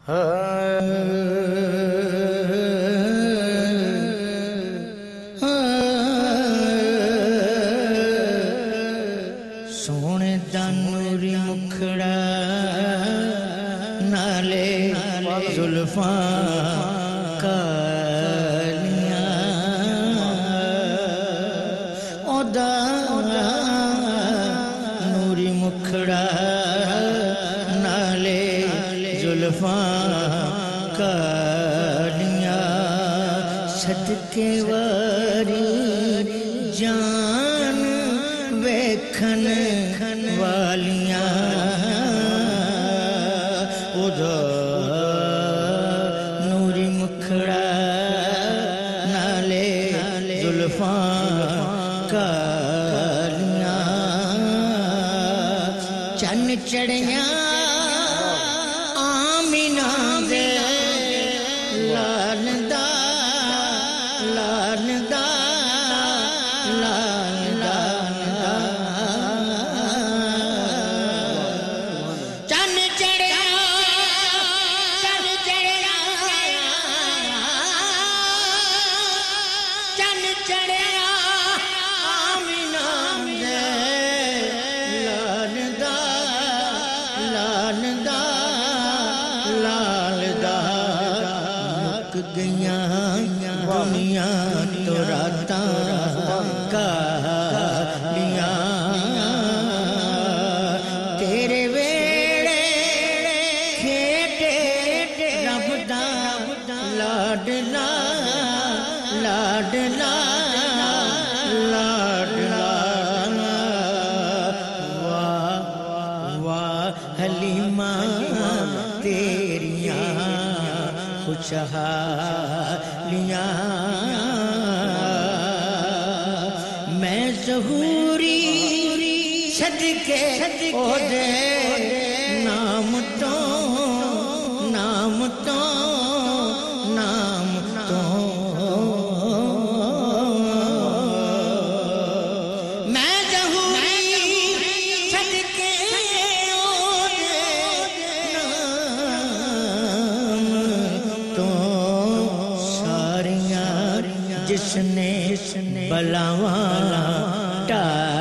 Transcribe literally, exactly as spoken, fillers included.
سونے دا نوری مکھڑا نالے زلفاں کالیاں او دا نوری مکھڑا نالے زلفاں کالیاں صدقے واری جان ویکھن والیاں او دا نوری مکھڑا نالے زلفاں کالیاں چن چڑھیاں آمینہ دے لال دا لال دا لال دا چن چڑھیا چن چڑھیا چن چڑھیا آمینہ دے لال دا لال دا لال دا مک گئیاں دنیا تو راتاں کالیاں تیرے ویڑے کھیٹے رب دا لاڈلا لاڈلا لاڈلا واہ واہ حلیمہ تیریاں خوشحالیاں میں ظہوری صدقے او دے نام تو نام تو نام تو میں ظہوری صدقے او دے نام تو ساریاں جس نے بلاواں ٹا